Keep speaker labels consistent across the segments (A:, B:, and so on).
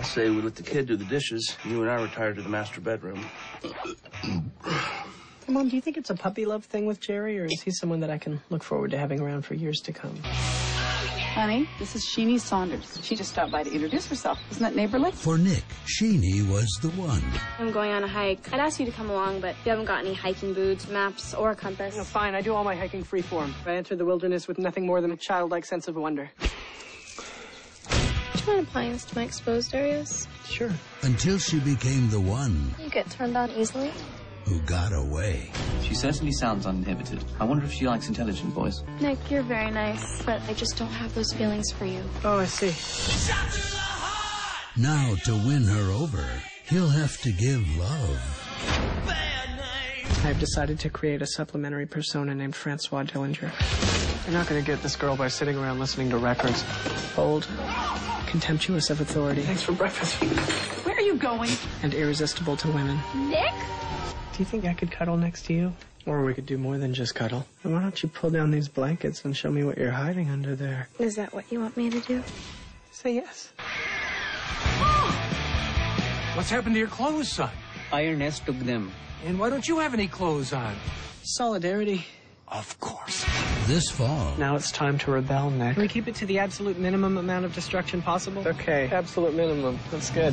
A: say we let the kid do the dishes, and you and I retire to the master bedroom.
B: Mom, do you think it's a puppy love thing with Jerry, or is he someone that I can look forward to having around for years to come?
C: Honey, this is Sheenie Saunders. She just stopped by to introduce herself. Isn't that neighborly?
D: For Nick, Sheenie was the one.
E: I'm going on a hike. I'd ask you to come along, but you haven't got any hiking boots, maps, or a compass.
B: No, fine. I do all my hiking freeform. I enter the wilderness with nothing more than a childlike sense of wonder.
E: Do you mind applying this to my exposed areas?
B: Sure.
D: Until she became the one
E: You get turned on easily?
D: who got away.
F: She certainly sounds uninhibited. I wonder if she likes intelligent boys.
E: Nick, you're very nice, but I just don't have those feelings for you.
B: Oh, I see.
D: Now, to win her over, he'll have to give love.
B: I've decided to create a supplementary persona named Francois Dillinger. You're not going to get this girl by sitting around listening to records. Bold, contemptuous of authority. Thanks for breakfast.
C: Where are you going?
B: And irresistible to women.
E: Nick?
B: Do you think I could cuddle next to you? Or we could do more than just cuddle. And why don't you pull down these blankets and show me what you're hiding under there?
E: Is that what you want me to do?
B: Say yes.
G: What's happened to your clothes, son?
H: IRS took them.
G: And why don't you have any clothes on?
B: Solidarity.
G: Of course.
D: This fall,
B: Now it's time to rebel, Nick. Can we keep it to the absolute minimum amount of destruction possible? Okay, absolute minimum. That's good.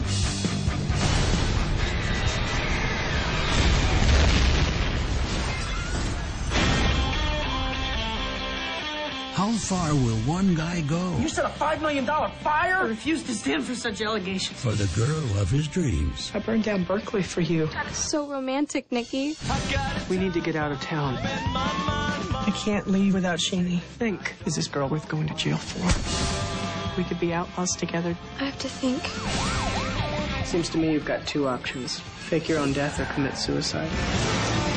D: how far will one guy go
B: You set a $5 million fire? I refuse to stand for such allegations.
D: for the girl of his dreams?
B: I burned down Berkeley for you.
E: That is so romantic, Nicky.
B: We need to get out of town. I can't leave without Sheenie. Think, is this girl worth going to jail for? We could be outlaws together.
E: I have to think.
B: Seems to me you've got two options. Fake your own death or commit suicide.